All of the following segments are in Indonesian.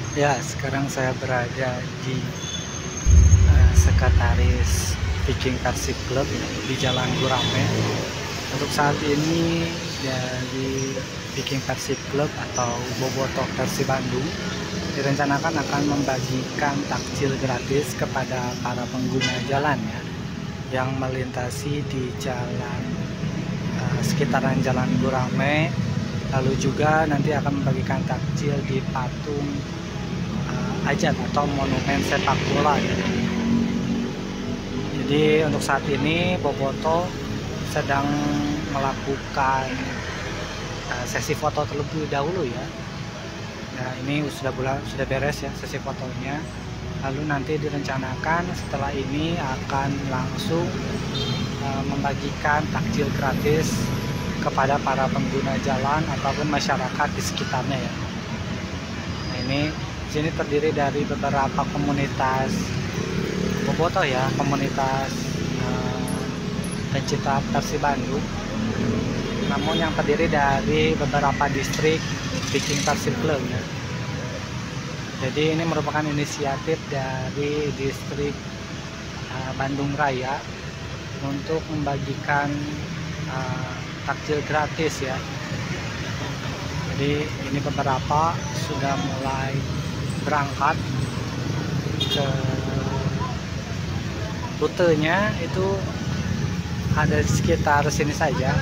Ya, sekarang saya berada di Sekretaris Viking Persib Club di Jalan Gurame. Untuk saat ini dari Viking Persib Club atau Bobotoh Persib Bandung direncanakan akan membagikan takjil gratis kepada para pengguna jalan ya, yang melintasi di jalan sekitaran Jalan Gurame. Lalu juga nanti akan membagikan takjil di patung Ajat atau monumen sepak bola ya. Jadi untuk saat ini Bobotoh sedang melakukan sesi foto terlebih dahulu ya. Nah, ini sudah beres ya sesi fotonya. Lalu nanti direncanakan setelah ini akan langsung membagikan takjil gratis kepada para pengguna jalan ataupun masyarakat di sekitarnya ya. Nah, ini sini terdiri dari beberapa komunitas Bobotoh ya, komunitas pencinta Persib Bandung. Namun yang terdiri dari beberapa distrik Viking Persib Club ya. Jadi ini merupakan inisiatif dari distrik Bandung Raya untuk membagikan takjil gratis ya. Jadi ini beberapa sudah mulai berangkat ke rutenya, itu ada di sekitar sini saja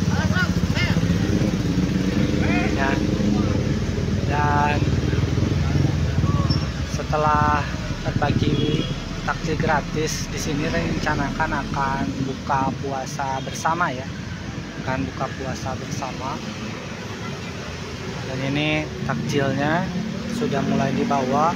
ya. Dan setelah berbagi takjil gratis di sini rencanakan akan buka puasa bersama ya, akan buka puasa bersama. Dan ini takjilnya sudah mulai dibawa,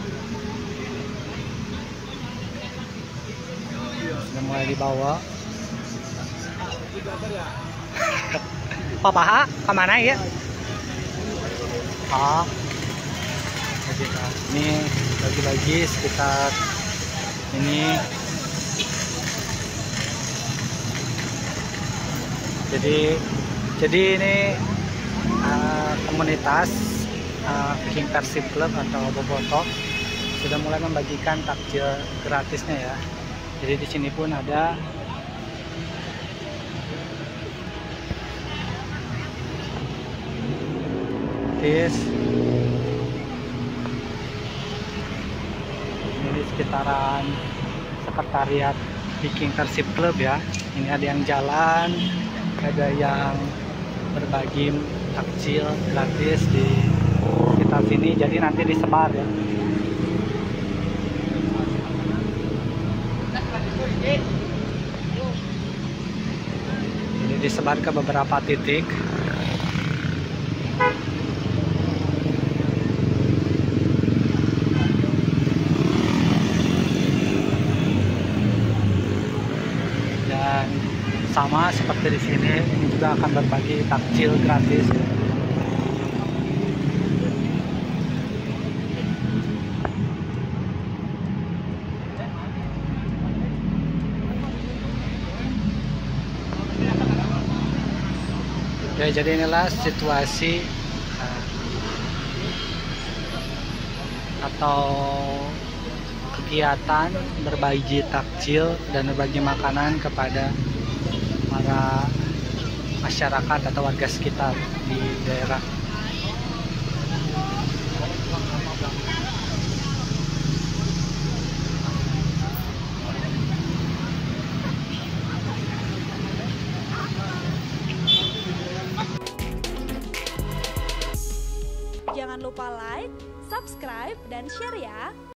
Papa kemana ya? Oh, ini bagi-bagi sekitar ini. Jadi ini komunitas Viking Persib Club atau Bobotoh sudah mulai membagikan takjil gratisnya ya. Jadi di sini pun ada ini di sekitaran sekretariat Viking Persib Club ya. Ini ada yang jalan, ada yang berbagi takjil gratis di sekitar sini. Jadi nanti disebar ya. Ini disebar ke beberapa titik. Dan sama seperti di sini, ini juga akan berbagi takjil gratis. Ya, jadi inilah situasi atau kegiatan berbagi takjil dan berbagi makanan kepada para masyarakat atau warga sekitar di daerah. Jangan lupa like, subscribe, dan share ya.